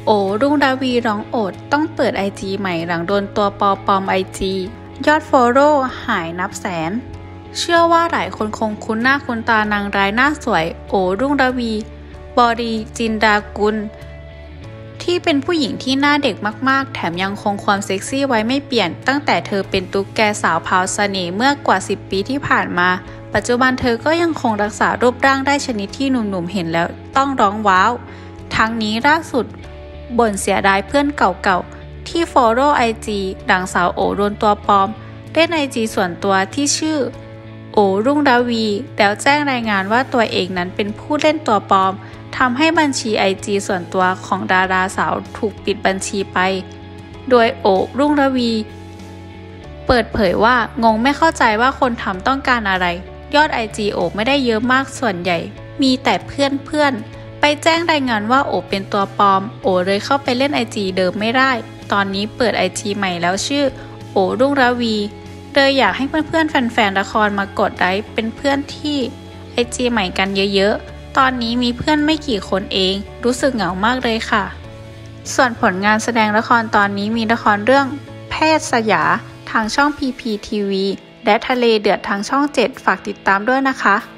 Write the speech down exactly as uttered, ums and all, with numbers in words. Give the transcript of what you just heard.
โอรุ่งระวีร้องโอดต้องเปิดไอจีใหม่หลังโดนตัวปลอมปลอมไอจียอดฟอลโล่หายนับแสนเชื่อว่าหลายคนคงคุ้นหน้าคุ้นตานางร้ายหน้าสวยโอรุ่งระวีบรีจินดากุลที่เป็นผู้หญิงที่หน้าเด็กมากๆแถมยังคงความเซ็กซี่ไว้ไม่เปลี่ยนตั้งแต่เธอเป็นตุ๊กแกสาวพราวเสน่ห์เมื่อกว่าสิบปีที่ผ่านมาปัจจุบันเธอก็ยังคงรักษารูปร่างได้ชนิดที่หนุ่มๆเห็นแล้วต้องร้องว้าวทั้งนี้ล่าสุดบ่นเสียดายเพื่อนเก่าๆที่ follow ไอ จี หลังสาวโอโดนตัวปลอมเล่น ไอ จี ส่วนตัวที่ชื่อโอรุ่งระวีแล้วแจ้งรายงานว่าตัวเองนั้นเป็นผู้เล่นตัวปลอมทำให้บัญชี ไอ จี ส่วนตัวของดาราสาวถูกปิดบัญชีไปโดยโอรุ่งระวีเปิดเผยว่างงไม่เข้าใจว่าคนทำต้องการอะไรยอด ไอ จี โอไม่ได้เยอะมากส่วนใหญ่มีแต่เพื่อนๆไปแจ้งรายงานว่าโอเป็นตัวปลอมโอเลยเข้าไปเล่น ไอ จี เดิมไม่ได้ตอนนี้เปิด ไอ จี ใหม่แล้วชื่อโอรุ่งระวีเลยอยากให้เพื่อนๆแฟนๆละครมากดไลค์เป็นเพื่อนที่ ไอ จี ใหม่กันเยอะๆตอนนี้มีเพื่อนไม่กี่คนเองรู้สึกเหงามากเลยค่ะส่วนผลงานแสดงละครตอนนี้มีละครเรื่องแพทย์สยาทางช่อง พี พี ที วี และทะเลเดือดทางช่องเจ็ดฝากติดตามด้วยนะคะ